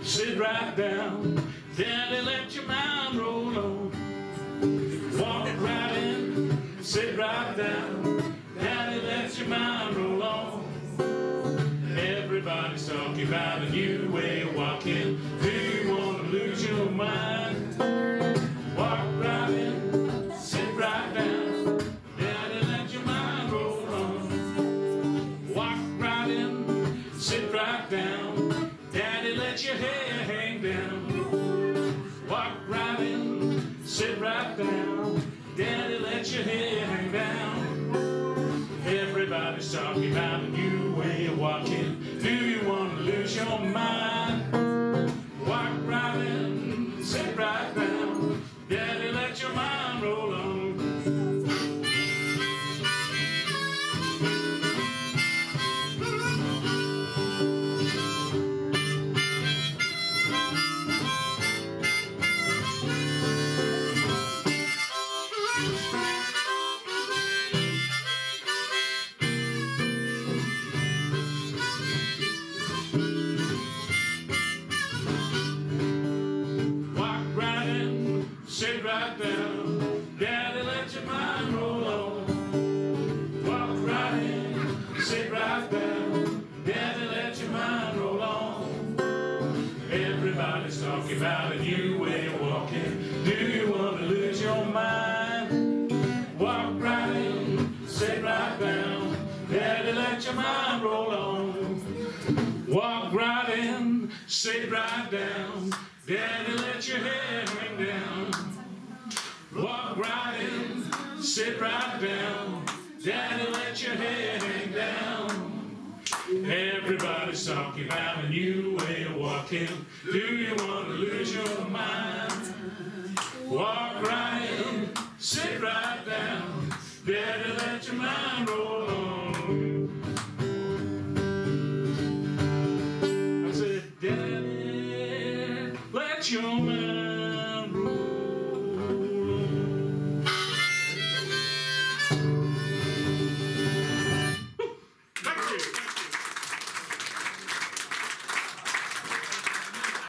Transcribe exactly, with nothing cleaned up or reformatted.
sit right down. Daddy, let your mind roll on. Walk right in, sit right down. Daddy, let your mind roll on. Everybody's talking about a new way of walking. Do you want to lose your mind? Walk right in, sit right down. Daddy, let your mind roll on. Walk right in, sit right down. Daddy, let your hair hang down. Walk right in, sit right down. Daddy, let your hair hang down. Everybody's talking about a new way of walking. Do you want to lose your mind? Walk right in, sit right down. Daddy, let your mind roll on. Sit right down, Daddy, let your mind roll on. Walk right in, sit right down, Daddy, let your mind roll on. Everybody's talking about a new way of walking. Do you want to lose your mind? Walk right in, sit right down, Daddy, let your mind roll on. Walk right in, sit right down, Daddy, let your hair hang down. Walk right in, sit right down. Daddy, let your hair hang down. Everybody's talking about a new way of walking. Do you want to lose your mind? Walk right in, sit right down. Daddy, let your mind roll on. I said, Daddy, let your mind